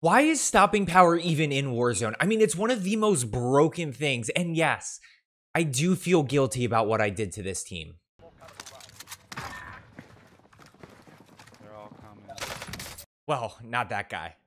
Why is stopping power even in Warzone? I mean, it's one of the most broken things. And yes, I do feel guilty about what I did to this team. They're all coming. Well, not that guy.